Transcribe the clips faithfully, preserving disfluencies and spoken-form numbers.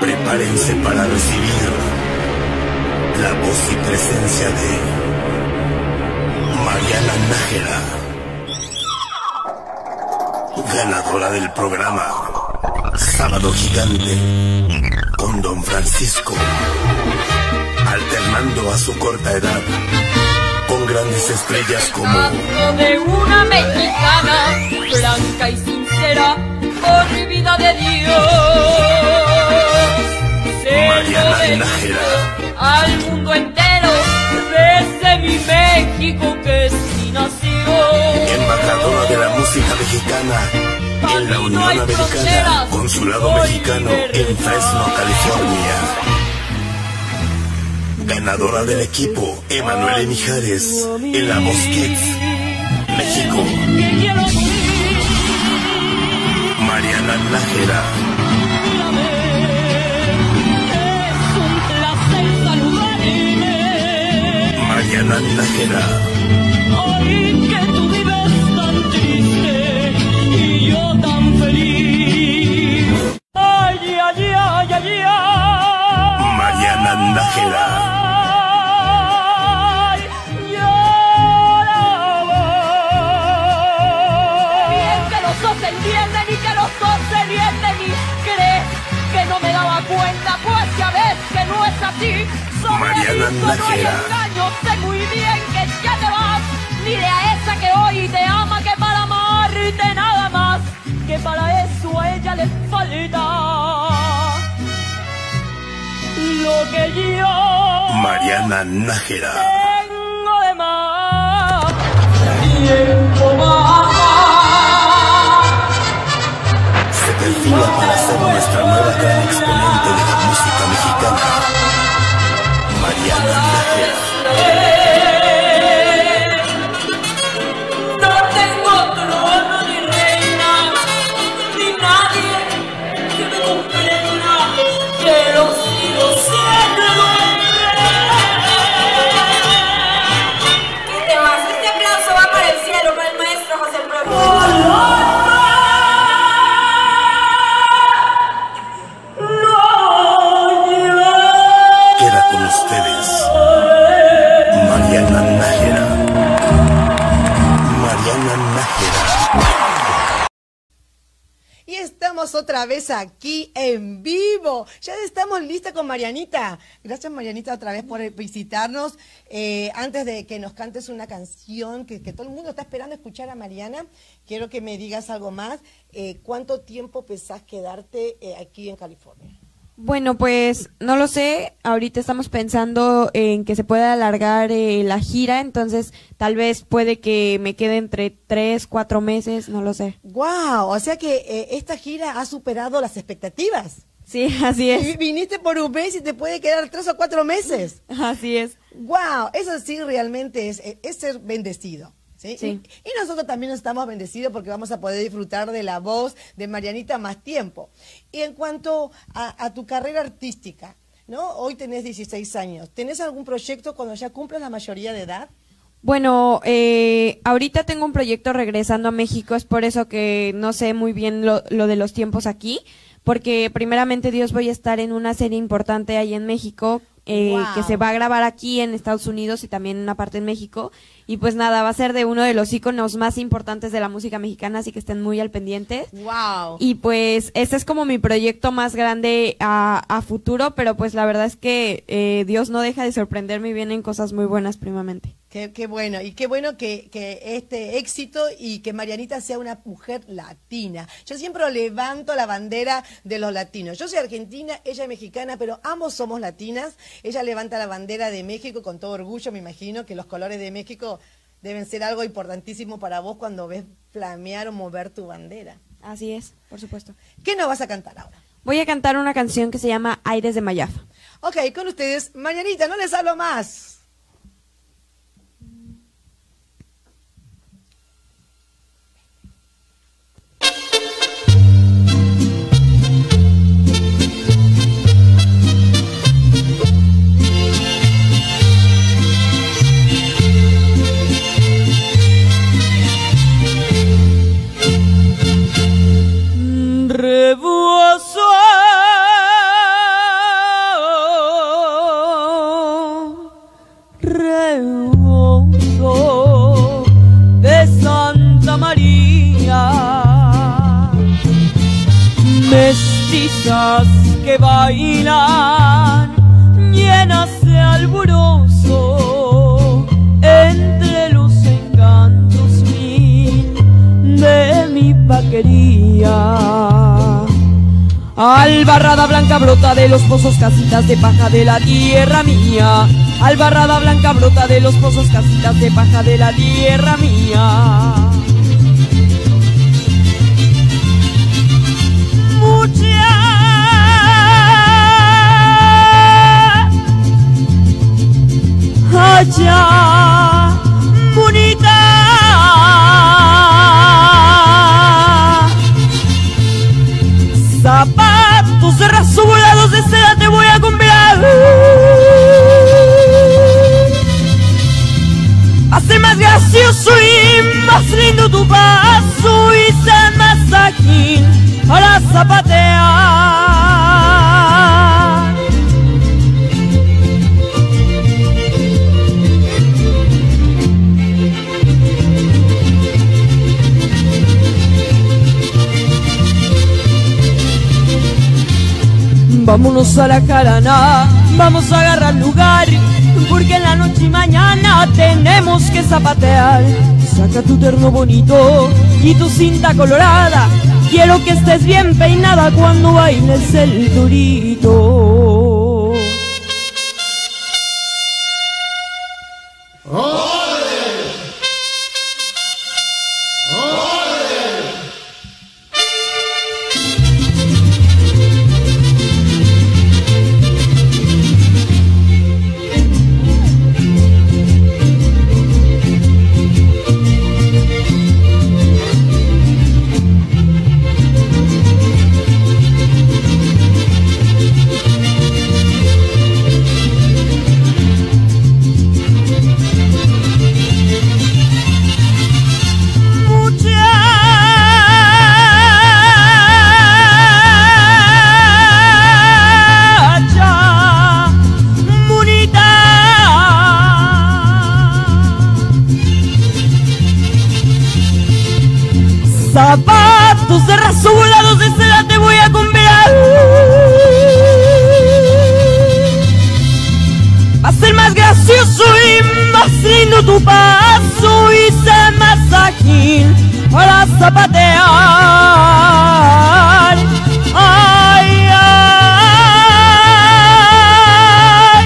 Prepárense para recibir la voz y presencia de Mariana Nájera, ganadora del programa Sábado Gigante con Don Francisco, alternando a su corta edad con grandes estrellas como Canto de una mexicana, blanca y sincera, por vida de Dios. Mariana Nájera, al mundo entero, desde mi México que es mi nación. embajadora de la música mexicana en la Unión Americana, Consulado Mexicano en Fresno, California. Ganadora del equipo Emanuele Mijares en La Voz Kids, México. Mariana Nájera. Mariana Nájera. Ay, que tú vives tan triste y yo tan feliz. Ay, ay, ay, ay, ay. Mariana Nájera. Ay, lloraba. Bien que los dos se entienden y que los dos se entienden y crees que no me daba cuenta, pues ya ves que no es así. Mariana Nájera. Sé muy bien que ya te vas. Dile a esa que hoy te ama que para amarte nada más, que para eso a ella le falta lo que yo Mariana Nájera. tengo de más. Tiempo más. Se perfila para ser nuestra nueva gran exponente de la música mexicana. Mariana Nájera. No tengo trono ni reina, ni nadie que me comprenda, pero sigo siendo el rey. ¿Qué te vas? Este aplauso va para el cielo, para el maestro José Alfredo. Queda con ustedes Mariana Nájera. Mariana Nájera. Y estamos otra vez aquí en vivo. Ya estamos listas con Marianita. Gracias, Marianita, otra vez por visitarnos. Eh, antes de que nos cantes una canción que, que todo el mundo está esperando escuchar a Mariana, quiero que me digas algo más. Eh, ¿Cuánto tiempo pensás quedarte eh, aquí en California? Bueno, pues no lo sé, ahorita estamos pensando en que se pueda alargar eh, la gira, entonces tal vez puede que me quede entre tres, cuatro meses, no lo sé. ¡Wow! O sea que eh, esta gira ha superado las expectativas. Sí, así es. Y viniste por un mes y te puede quedar tres o cuatro meses. Así es. ¡Wow! Eso sí realmente es, es ser bendecido. ¿Sí? Sí. Y, y nosotros también estamos bendecidos porque vamos a poder disfrutar de la voz de Marianita más tiempo. Y en cuanto a, a tu carrera artística, ¿no? Hoy tenés dieciséis años. ¿Tenés algún proyecto cuando ya cumples la mayoría de edad? Bueno, eh, ahorita tengo un proyecto regresando a México, es por eso que no sé muy bien lo, lo de los tiempos aquí, porque primeramente Dios voy a estar en una serie importante ahí en México, eh, Wow. que se va a grabar aquí en Estados Unidos y también en una parte en México. Y pues nada, va a ser de uno de los íconos más importantes de la música mexicana, así que estén muy al pendiente. ¡Wow! Y pues este es como mi proyecto más grande a, a futuro, pero pues la verdad es que eh, Dios no deja de sorprenderme y vienen cosas muy buenas primamente. Qué, qué bueno, y qué bueno que, que este éxito y que Marianita sea una mujer latina. Yo siempre levanto la bandera de los latinos. Yo soy argentina, ella es mexicana, pero ambos somos latinas. Ella levanta la bandera de México con todo orgullo, me imagino que los colores de México deben ser algo importantísimo para vos cuando ves flamear o mover tu bandera. Así es, por supuesto. ¿Qué nos vas a cantar ahora? Voy a cantar una canción que se llama Aires de Mayafa. Ok, con ustedes, Marianita, no les hablo más. Rebozo mellizas que bailan llenas de alborozo entre los encantos mil de mi vaquería. Albarrada blanca brota de los pozos, casitas de paja de la tierra mía. Albarrada blanca brota de los pozos, casitas de paja de la tierra mía. Allá, bonita, zapatos de raso volados de seda te voy a comprar. Hace más gracioso y más lindo tu paso y ser más ágil para zapatear. Vámonos a la jarana, vamos a agarrar lugar, porque en la noche y mañana tenemos que zapatear. Saca tu terno bonito y tu cinta colorada, quiero que estés bien peinada cuando bailes el torito. Zapatos de raso volados de seda te voy a comprar. Va a ser más gracioso y más lindo tu paso y ser más ágil para zapatear. Ay, ay.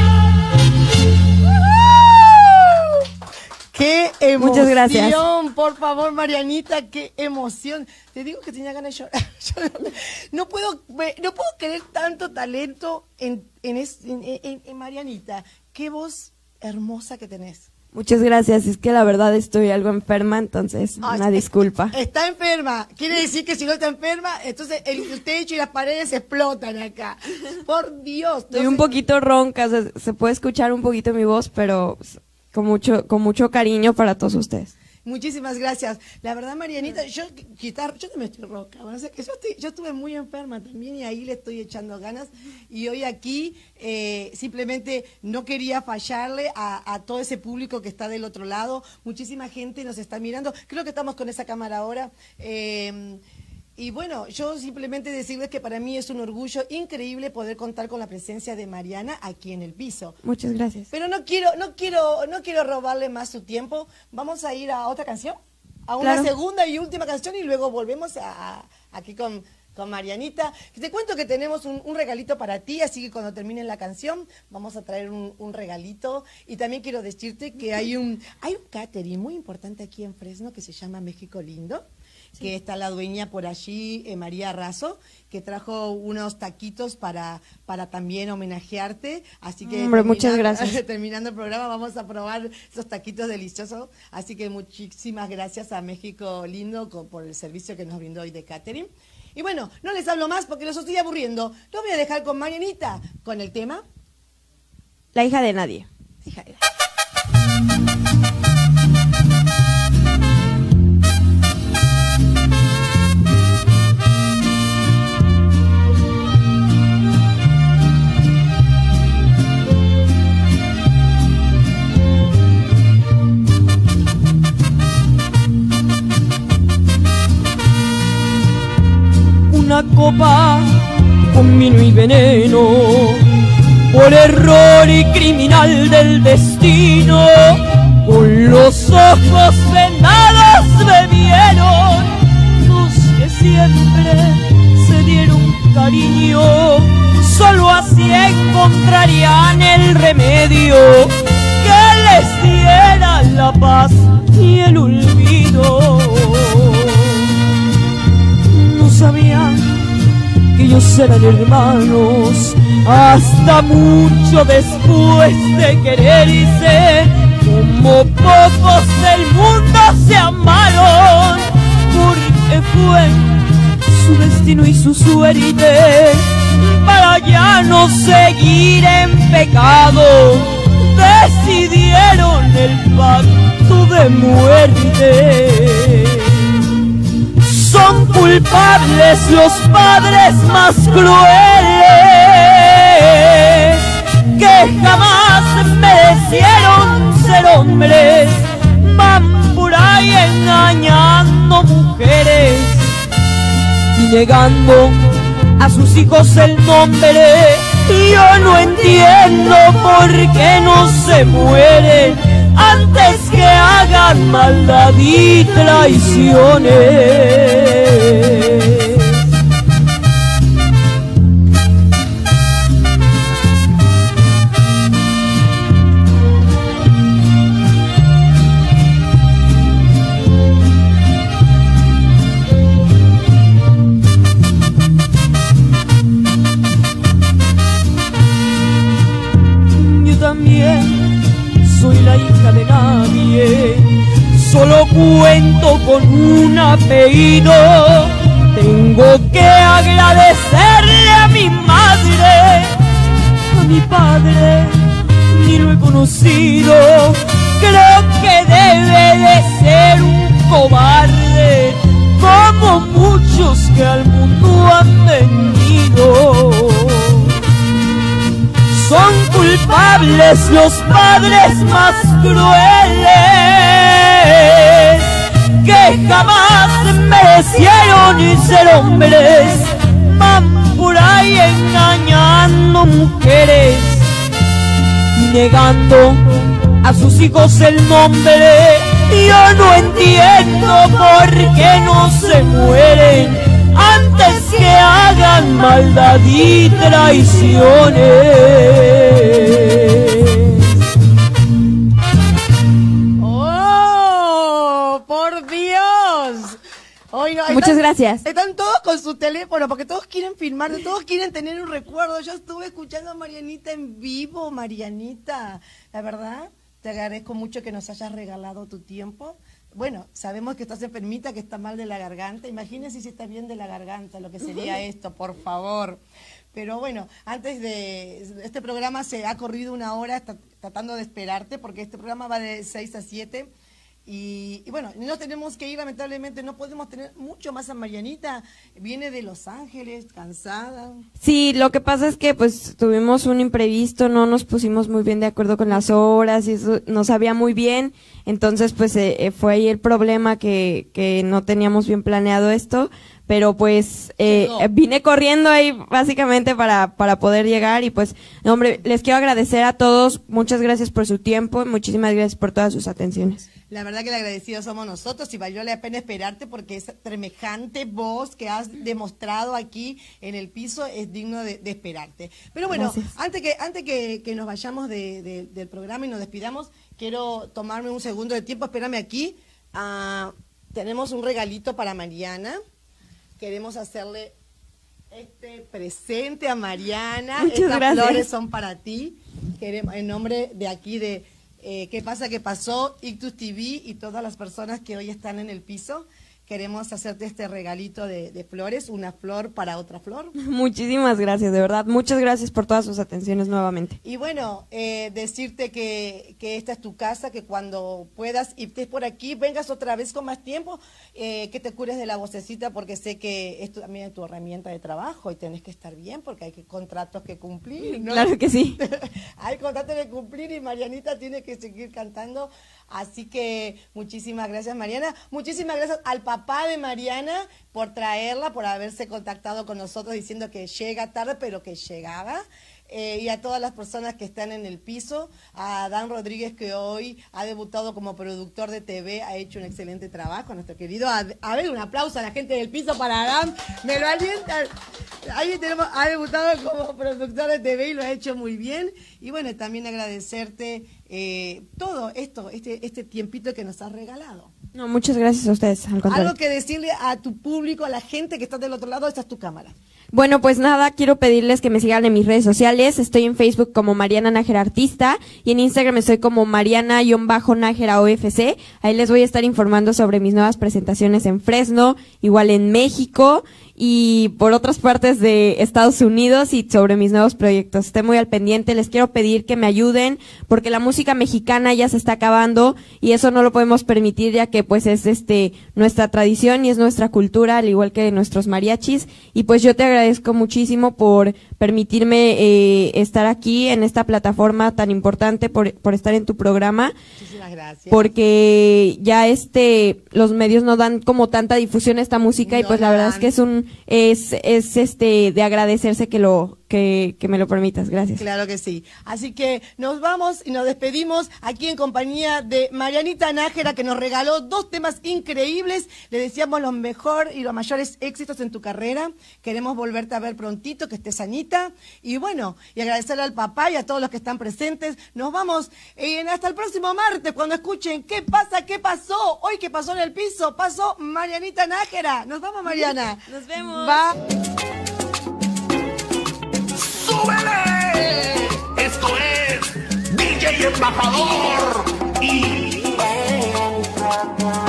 ¡Qué emoción! Muchas gracias. Por favor, Marianita, qué emoción. Te digo que tenía ganas de llorar. Yo no puedo, no puedo creer tanto talento en, en, en, en, en Marianita. Qué voz hermosa que tenés. Muchas gracias, es que la verdad estoy algo enferma, entonces Ay, una disculpa. Está enferma, quiere decir que si no está enferma, entonces el, el techo y las paredes explotan acá. Por Dios. Estoy no un sé- poquito ronca, se, se puede escuchar un poquito mi voz, pero con mucho, con mucho cariño para todos ustedes. Muchísimas gracias. La verdad, Marianita, yo quitar, yo también estoy roca. O sea, que yo, estoy, yo estuve muy enferma también y ahí le estoy echando ganas. Y hoy aquí eh, simplemente no quería fallarle a, a todo ese público que está del otro lado. Muchísima gente nos está mirando. Creo que estamos con esa cámara ahora. Eh, Y bueno, yo simplemente decirles que para mí es un orgullo increíble poder contar con la presencia de Mariana aquí en el piso. Muchas gracias. Pero no quiero, no quiero, no quiero robarle más su tiempo. Vamos a ir a otra canción, a una Claro. segunda y última canción y luego volvemos a, a- aquí con, con Marianita. Te cuento que tenemos un, un regalito para ti, así que cuando termine la canción vamos a traer un, un regalito. Y también quiero decirte que hay un, hay un catering muy importante aquí en Fresno que se llama México Lindo. Que está la dueña por allí, eh, María Razo, que trajo unos taquitos para, para también homenajearte. Así que Hombre, muchas terminando- gracias. terminando el programa vamos a probar esos taquitos deliciosos. Así que muchísimas gracias a México Lindo co- por el servicio que nos brindó hoy de catering. Y bueno, no les hablo más porque los estoy aburriendo. Los voy a dejar con Marianita, con el tema. La hija de nadie. Hija de- Una copa con vino y veneno, por error y criminal del destino, con los ojos venados bebieron los que siempre se dieron cariño, solo así encontrarían el remedio que les diera la paz y el olvido. No sabían que ellos eran hermanos hasta mucho después de quererse, como pocos del mundo se amaron, porque fue su destino y su suerte para ya no seguir en pecado. Decidieron el pacto de muerte. Son culpables los padres más crueles que jamás merecieron ser hombres. Van por ahí engañando mujeres y negando a sus hijos el nombre. Yo no entiendo por qué no se mueren antes que hagan maldad y traiciones. Soy la hija de nadie, solo cuento con un apellido. Tengo que agradecerle a mi madre, a mi padre ni lo he conocido. Creo que debe de ser un cobarde, como muchos que al mundo han venido. Son culpables los padres más crueles que jamás merecieron ser hombres. Van por ahí engañando mujeres y negando a sus hijos el nombre. Yo no entiendo por qué no se mueren antes que hagan maldad y traiciones. ¡Oh, por Dios! Hoy no, Muchas están, gracias. Están todos con su teléfono porque todos quieren filmar, todos quieren tener un recuerdo. Yo estuve escuchando a Marianita en vivo, Marianita. La verdad, te agradezco mucho que nos hayas regalado tu tiempo. Bueno, sabemos que estás enfermita, que está mal de la garganta. Imagínense si está bien de la garganta, lo que sería esto, por favor. Pero bueno, antes de... Este programa se ha corrido una hora está, tratando de esperarte, porque este programa va de seis a siete. Y, y bueno, no tenemos que ir, lamentablemente, no podemos tener mucho más a Marianita. Viene de Los Ángeles, cansada. Sí, lo que pasa es que pues tuvimos un imprevisto, no nos pusimos muy bien de acuerdo con las horas y eso no sabía muy bien. Entonces pues eh, fue ahí el problema que, que no teníamos bien planeado esto. Pero pues eh, vine corriendo ahí básicamente para, para poder llegar y pues, no, hombre, les quiero agradecer a todos, muchas gracias por su tiempo y muchísimas gracias por todas sus atenciones. La verdad que el agradecido somos nosotros y valió la pena esperarte porque esa semejante voz que has demostrado aquí en el piso es digno de, de esperarte. Pero bueno, gracias. antes que antes que, que nos vayamos de, de, del programa y nos despidamos, quiero tomarme un segundo de tiempo, espérame aquí. Uh, tenemos un regalito para Mariana. Queremos hacerle este presente a Mariana. Muchas Estas gracias. flores son para ti. Queremos, en nombre de aquí de eh, ¿Qué pasa? ¿Qué pasó? Ictus T V y todas las personas que hoy están en el piso. Queremos hacerte este regalito de, de flores, una flor para otra flor. Muchísimas gracias, de verdad. Muchas gracias por todas sus atenciones nuevamente. Y bueno, eh, decirte que, que esta es tu casa, que cuando puedas y estés por aquí, vengas otra vez con más tiempo, eh, que te cures de la vocecita, porque sé que esto también es tu herramienta de trabajo y tenés que estar bien porque hay que, contratos que cumplir, ¿no? Claro que sí. Hay contratos que cumplir y Marianita tiene que seguir cantando. Así que muchísimas gracias, Mariana. Muchísimas gracias al papá. papá de Mariana por traerla, por haberse contactado con nosotros diciendo que llega tarde, pero que llegaba. Eh, y a todas las personas que están en el piso, a Dan Rodríguez, que hoy ha debutado como productor de T V, ha hecho un excelente trabajo, nuestro querido. A, a ver, un aplauso a la gente del piso para Dan, me lo alienta. Ahí tenemos, ha debutado como productor de T V y lo ha hecho muy bien. Y bueno, también agradecerte eh, todo esto, este, este tiempito que nos has regalado. No, muchas gracias a ustedes, al contrario. Algo que decirle a tu público, a la gente que está del otro lado, esta es tu cámara. Bueno, pues nada, quiero pedirles que me sigan en mis redes sociales. Estoy en Facebook como Mariana Nájera Artista y en Instagram estoy como Mariana-Nájera O F C. Ahí les voy a estar informando sobre mis nuevas presentaciones en Fresno, igual en México y por otras partes de Estados Unidos y sobre mis nuevos proyectos. Estén muy al pendiente, les quiero pedir que me ayuden porque la música mexicana ya se está acabando y eso no lo podemos permitir ya que pues es este nuestra tradición y es nuestra cultura al igual que nuestros mariachis y pues yo te agradezco muchísimo por permitirme eh, estar aquí en esta plataforma tan importante por, por estar en tu programa. Muchísimas gracias. Porque ya este los medios no dan como tanta difusión a esta música y No pues la la verdad dan. es que es un es es este de agradecerse que lo que, que me lo permitas. Gracias. Claro que sí. Así que nos vamos y nos despedimos aquí en compañía de Marianita Nájera, que nos regaló dos temas increíbles. Le deseamos los mejor y los mayores éxitos en tu carrera. Queremos volverte a ver prontito, que estés sanita. Y bueno, y agradecerle al papá y a todos los que están presentes. Nos vamos eh, hasta el próximo martes cuando escuchen ¿Qué pasa? ¿Qué pasó? Hoy que pasó en el piso, pasó Marianita Nájera. Nos vamos, Mariana. Nos vemos. Va. ¡Súbele! Esto es D J Embajador y...